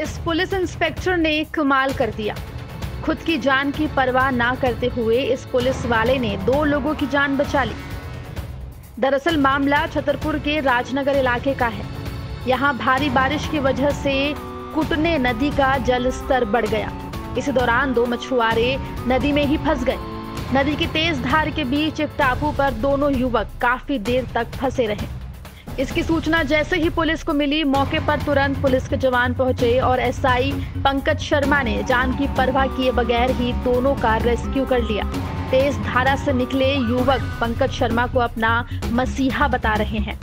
इस police inspector ने कमाल कर दिया। खुद की जान की परवाह ना करते हुए इस पुलिस वाले ने 2 लोगों की जान बचा ली। दरअसल मामला छतरपुर के राजनगर इलाके का है। यहाँ भारी बारिश की वजह से कुटने नदी का जल स्तर बढ़ गया। इसी दौरान 2 मछुआरे नदी में ही फंस गए। नदी की तेज धार के बीच एक टापू पर दोनों युवक काफी देर तक फंसे रहे। इसकी सूचना जैसे ही पुलिस को मिली, मौके पर तुरंत पुलिस के जवान पहुंचे और एसआई पंकज शर्मा ने जान की परवाह किए बगैर ही दोनों का रेस्क्यू कर लिया। तेज धारा से निकले युवक पंकज शर्मा को अपना मसीहा बता रहे हैं।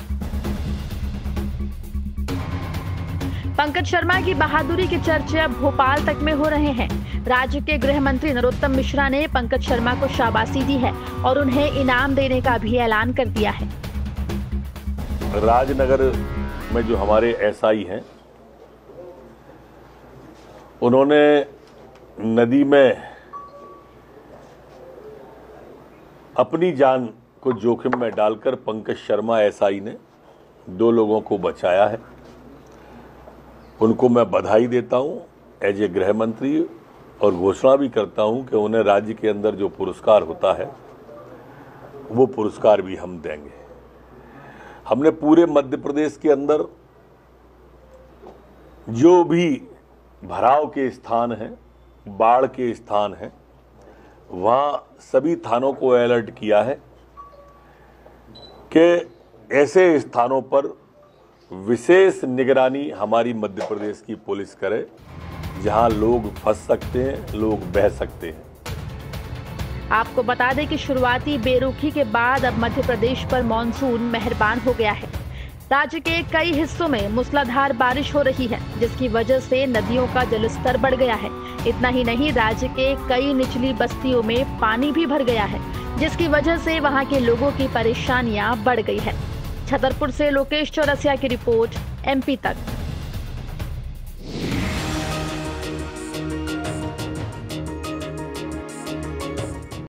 पंकज शर्मा की बहादुरी के चर्चे अब भोपाल तक में हो रहे हैं। राज्य के गृह मंत्री नरोत्तम मिश्रा ने पंकज शर्मा को शाबाशी दी है और उन्हें इनाम देने का भी ऐलान कर दिया है। राजनगर में जो हमारे एसआई हैं, उन्होंने नदी में अपनी जान को जोखिम में डालकर पंकज शर्मा एसआई ने 2 लोगों को बचाया है। उनको मैं बधाई देता हूं एज ए गृह मंत्री और घोषणा भी करता हूं कि उन्हें राज्य के अंदर जो पुरस्कार होता है वो पुरस्कार भी हम देंगे। हमने पूरे मध्य प्रदेश के अंदर जो भी भराव के स्थान हैं, बाढ़ के स्थान हैं, वहां सभी थानों को अलर्ट किया है कि ऐसे स्थानों पर विशेष निगरानी हमारी मध्य प्रदेश की पुलिस करे जहां लोग फंस सकते हैं, लोग बह सकते हैं। आपको बता दें कि शुरुआती बेरुखी के बाद अब मध्य प्रदेश पर मॉनसून मेहरबान हो गया है। राज्य के कई हिस्सों में मूसलाधार बारिश हो रही है, जिसकी वजह से नदियों का जलस्तर बढ़ गया है। इतना ही नहीं, राज्य के कई निचली बस्तियों में पानी भी भर गया है, जिसकी वजह से वहां के लोगों की परेशानियां बढ़ गई है। छतरपुर से लोकेश चौरसिया की रिपोर्ट, MP तक।